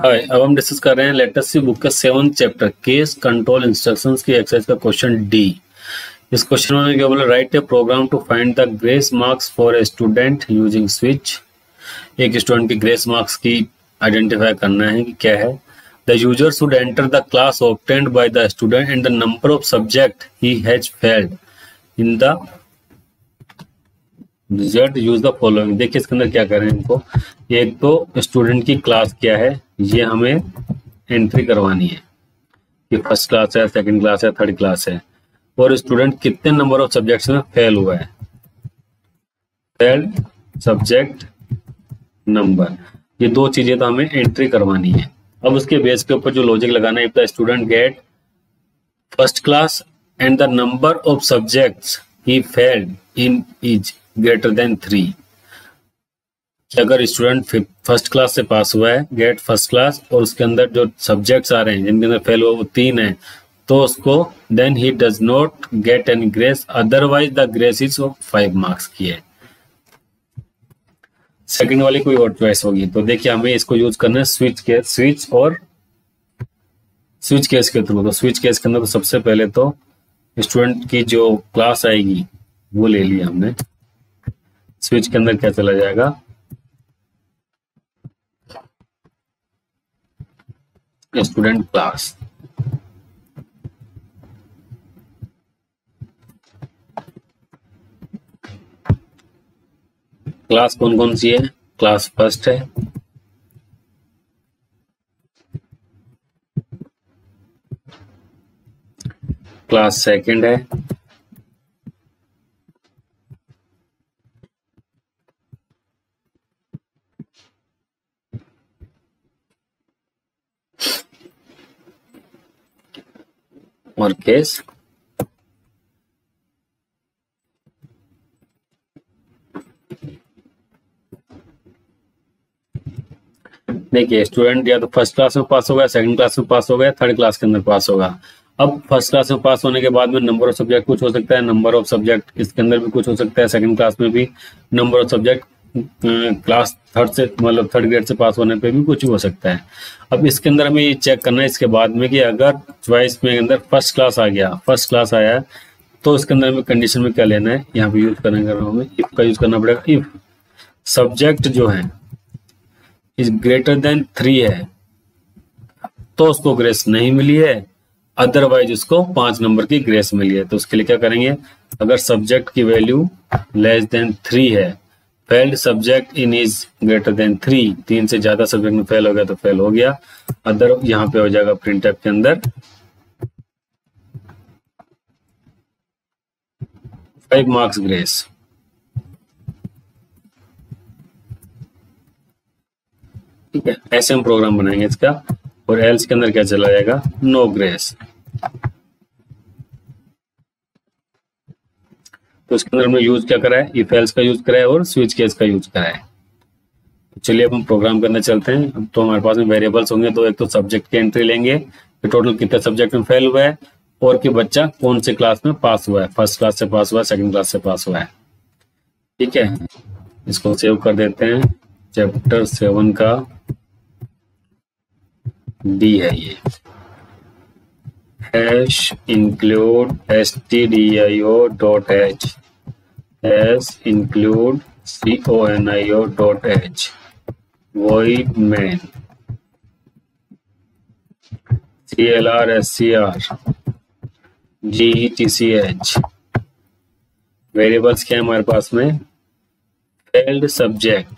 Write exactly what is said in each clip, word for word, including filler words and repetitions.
हाय, अब हम डिस्कस कर रहे हैं लेटेस्ट सी बुक का seventh chapter case control instructions की एक्सरसाइज का क्वेश्चन डी। इस क्वेश्चन में क्या बोला, write a program to find the grace marks for a student using switch. एक स्टूडेंट की ग्रेस मार्क्स की आइडेंटिफाई करना है कि क्या है। The user should enter the class obtained by the student and the number of subject he has failed in the result use the following. देखिए इसके अंदर क्या करें इनको। एक तो स्टूडेंट की क्लास क्या है ये हमें एंट्री करवानी है कि फर्स्ट क्लास है, सेकंड क्लास है, थर्ड क्लास है, और स्टूडेंट कितने नंबर ऑफ सब्जेक्ट्स में फेल हुआ है, फेल्ड सब्जेक्ट नंबर। ये दो चीजें तो हमें एंट्री करवानी है। अब उसके बेस के ऊपर जो लॉजिक लगाना है, if the student get first class and the number of subjects he failed in is greater than three. अगर स्टूडेंट फर्स्ट क्लास से पास हुआ है, गेट फर्स्ट क्लास, और उसके अंदर जो सब्जेक्ट्स आ रहे हैं जिनके अंदर फेल हुआ वो तीन है, तो उसको then he does not get any grace, otherwise the grace is of five marks की है। सेकंड वाली कोई और चॉइस होगी। तो देखिए हमें इसको यूज करना है स्विच केस, स्विच और स्विच केस के थ्रू। तो स्विच केस के अंदर तो सबसे पहले तो स्टूडेंट की जो क्लास आएगी वो ले लिया हमने। स्विच के अंदर क्या चला जाएगा, स्टूडेंट क्लास। क्लास कौन कौन सी है, क्लास फर्स्ट है, क्लास सेकंड है, और केस देखिए स्टूडेंट या तो फर्स्ट क्लास में पास हो गया, सेकंड क्लास में पास हो गया, थर्ड क्लास के अंदर पास होगा। अब फर्स्ट क्लास में पास होने के बाद में नंबर ऑफ सब्जेक्ट कुछ हो सकता है, नंबर ऑफ सब्जेक्ट इसके अंदर भी कुछ हो सकता है, सेकंड क्लास में भी number of subject class third से मतलब थर्ड ग्रेड से पास होने पे भी कुछ हो सकता है। अब इसके अंदर हमें ये चेक करना है इसके बाद में कि अगर चॉइस में अंदर फर्स्ट क्लास आ गया, फर्स्ट क्लास आया है, तो इसके अंदर हमें कंडीशन में क्या लेना है, यहाँ पे यूज करेंगे हमें इफ का यूज करना पड़ेगा। इफ सब्जेक्ट जो है इज ग्रेटर देन थ्री है तो उसको ग्रेस नहीं मिली है, अदरवाइज उसको पांच नंबर की ग्रेस मिली है। तो उसके लिए क्या करेंगे, अगर सब्जेक्ट की वैल्यू लेस देन थ्री है, failed subject in is greater than three, तीन से ज्यादा सब्जेक्ट में फेल हो गया तो फेल हो गया, अदर यहाँ पे हो जाएगा प्रिंटफ के अंदर फाइव मार्क्स ग्रेस। ठीक है, ऐसे हम प्रोग्राम बनाएंगे इसका। और एल्स के अंदर क्या चला जाएगा, नो ग्रेस। तो इसके अंदर हमने यूज क्या करा है, इफ एल्स का यूज करा है और स्विच केस का यूज करा है। तो चलिए अब हम प्रोग्राम के अंदर चलते हैं। अब तो हमारे पास में वेरिएबल्स होंगे, तो एक तो सब्जेक्ट की एंट्री लेंगे कि टोटल कितने सब्जेक्ट में फेल हुआ है और कि बच्चा कौन से क्लास में पास हुआ है, फर्स्ट क्लास से पास हुआ है, सेकंड क्लास से पास हुआ है। ठीक है, इसको सेव कर देते हैं। चैप्टर सेवन का डी है ये, hash include S T D I O dot H, hash include C O N I O dot H, void main C L R S C R G E T C H. Variables क्या है हमारे पास में, failed subject.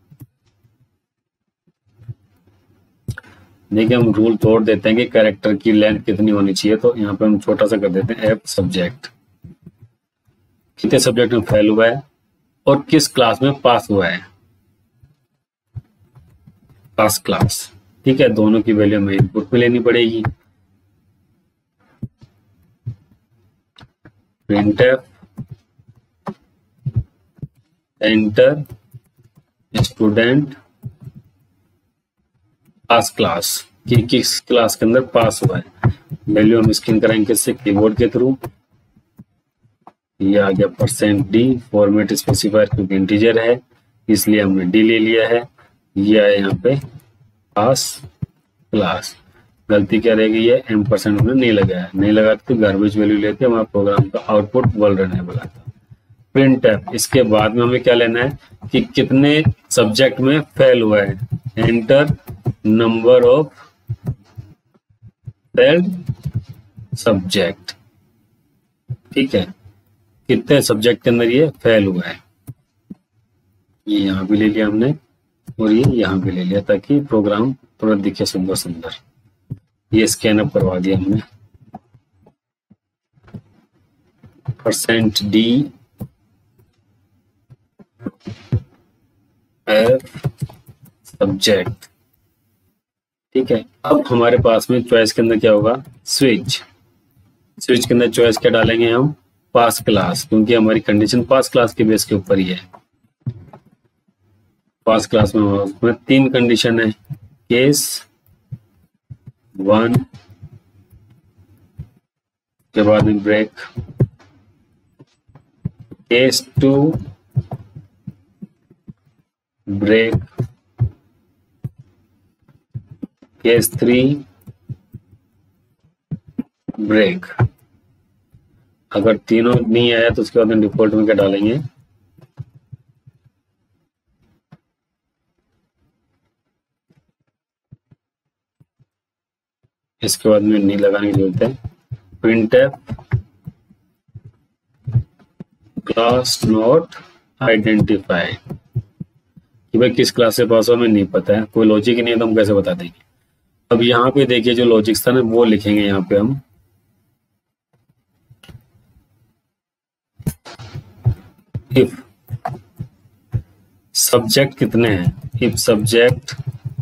देखिए हम rule तोड़ देते हैं कि कैरेक्टर की लेंथ कितनी होनी चाहिए, तो यहाँ पे हम छोटा सा कर देते हैं एफ सब्जेक्ट, कितने सब्जेक्ट में फेल हुआ है और किस क्लास में पास हुआ है, पास क्लास। ठीक है, दोनों की वैल्यू हमें इनपुट में लेनी पड़ेगी। Printf enter student pass class, कि किस क्लास के अंदर पास हुआ है। वैल्यू हम स्कैन कराएंगे किससे, कीबोर्ड के थ्रू। ये आ गया परसेंट डी, फॉर्मेट स्पेसिफायर क्योंकि इंटीजर है इसलिए हमने डी ले लिया है। ये आया यहाँ पे पास क्लास। गलती क्या रह गई है, एम परसेंट हमने नहीं लगाया, नहीं लगाया तो गार्बेज वैल्यू लेके हमारा प्रोग्राम का आउटपुट वर्ल्ड रहने वाला था। प्रिंट एफ, इसके बाद में हमें क्या लेना है कि कितने सब्जेक्ट में फेल हुआ है, enter number of failed subject. ठीक है, कितने सब्जेक्ट के अंदर ये फेल हुआ है, ये यहाँ भी ले लिया हमने और ये यहाँ भी ले लिया ताकि प्रोग्राम थोड़ा दिखे सुंदर सुंदर। ये स्कैन अप करवा दिया हमने, परसेंट डी एफ सब्जेक्ट। ठीक है, अब हमारे पास में चॉइस के अंदर क्या होगा, स्विच। स्विच के अंदर चॉइस क्या डालेंगे हम, पास क्लास, क्योंकि हमारी कंडीशन पास क्लास के बेस के ऊपर ही है। पास क्लास में उसमें तीन कंडीशन है, केस वन के बाद में break, case two break, case three break. अगर तीनों नहीं आया तो उसके बाद हम डिफॉल्ट में क्या डालेंगे, इसके बाद में नहीं लगाने की जरूरत है, printf क्लास नॉट आइडेंटिफाइड, कि भाई किस क्लास से पास हो हमें नहीं पता है, कोई लॉजिक ही नहीं है तो हम कैसे बता देंगे। अब यहाँ पे देखिए जो लॉजिक्स था ना वो लिखेंगे यहाँ पे हम, इफ सब्जेक्ट कितने हैं, if subject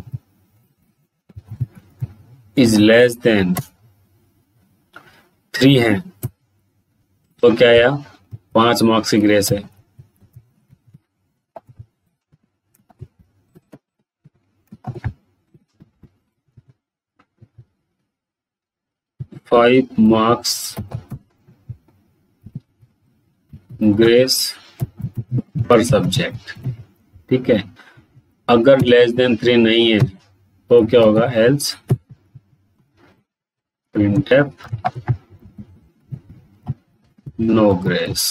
is less than three है तो क्या आया, पांच मार्क्स की ग्रेस है। Five marks grace per subject. ठीक है, अगर लेस देन थ्री नहीं है तो क्या होगा, else printf no grace.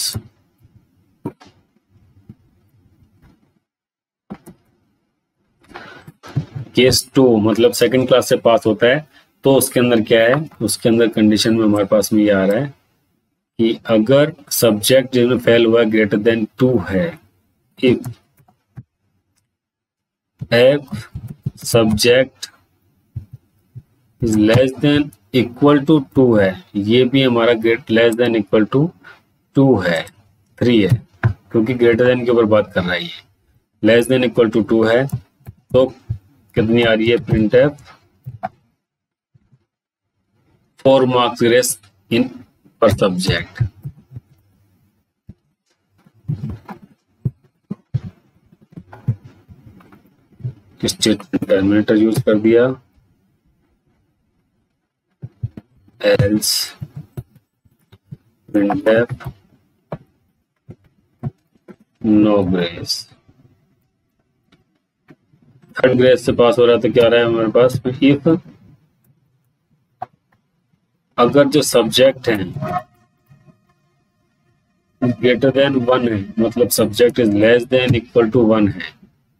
Case two मतलब सेकंड क्लास से पास होता है तो उसके अंदर क्या है, उसके अंदर कंडीशन में हमारे पास में ये आ रहा है कि अगर सब्जेक्ट जिसमें फेल हुआ ग्रेटर देन टू है, if F subject is less than equal to two है, ये भी हमारा great less than equal to two है, थ्री है, क्योंकि ग्रेटर देन के ऊपर बात कर रहा है, ये less than equal to two है तो कितनी आ रही है, print F four marks grace in per subject. Statement terminator use कर दिया, else printf no grace. Third grace से पास हो रहा है तो क्या आ रहा है हमारे पास, इफ अगर जो सब्जेक्ट है ग्रेटर देन वन है, मतलब subject is less than equal to one है,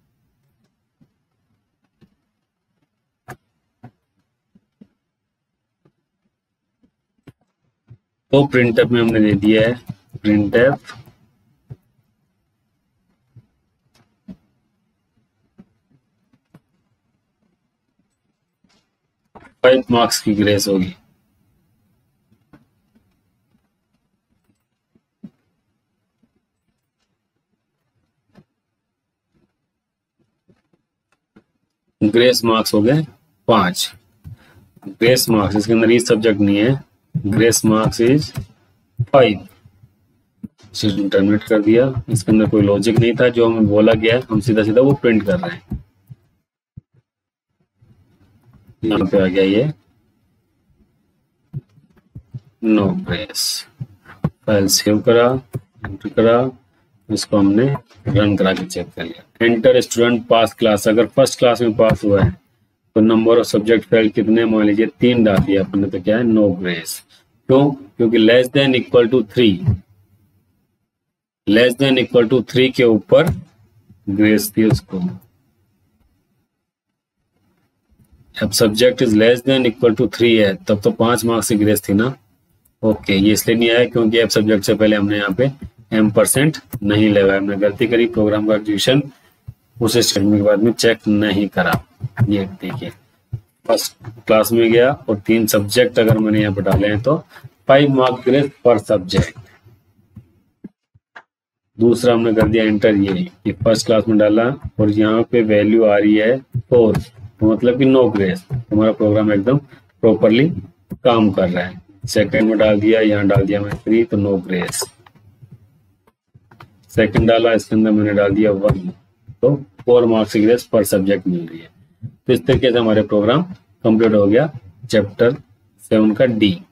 तो प्रिंटफ में हमने दे दिया है प्रिंटफ फाइव मार्क्स की ग्रेस होगी। ग्रेस मार्क्स हो गए पांच, ग्रेस मार्क्स इसके अंदर ये सब्जेक्ट नहीं है, grace marks is five. Terminate कर दिया, इसके अंदर कोई लॉजिक नहीं था, जो हमें बोला गया है हम सीधा सीधा वो प्रिंट कर रहे हैं। यहाँ पे आ गया ये नो ग्रेस। फाइल सेव करा, एंटर करा, इसको हमने रन करा के चेक कर लिया। एंटर स्टूडेंट पास क्लास, अगर फर्स्ट क्लास में पास हुआ है तो नंबर ऑफ सब्जेक्ट फेल कितने, मान लीजिए तीन डाल दिया अपन ने, तो क्या है नो ग्रेस। क्यों? क्योंकि less than equal to three, less than equal to three के ऊपर ग्रेस थी उसको। अब subject is less than equal to three है, तब तो पांच मार्क्स की ग्रेस थी ना। ओके, ये इसलिए नहीं आया क्योंकि अब सब्जेक्ट से पहले हमने यहाँ पे एम परसेंट नहीं लगाया, हमने गलती करी, प्रोग्राम का एग्जीक्यूशन उस स्टेटमेंट के बाद में चेक नहीं करा। ये देखिए फर्स्ट क्लास में गया और तीन सब्जेक्ट अगर मैंने यहाँ पे डाले हैं तो five marks grace per subject. दूसरा हमने कर दिया एंटर, ये कि फर्स्ट क्लास में डाला और यहाँ पे वैल्यू आ रही है फोर, तो मतलब कि नो ग्रेस, हमारा प्रोग्राम एकदम प्रॉपरली काम कर रहा है। सेकंड में डाल दिया, यहाँ डाल दिया मैं थ्री, तो नो ग्रेस। सेकंड डाला, इसके अंदर मैंने डाल दिया वन, तो फोर मार्क्स की ग्रेस पर सब्जेक्ट मिल रही है। तो इस तरीके से हमारे प्रोग्राम कंप्लीट हो गया चैप्टर सेवन का डी।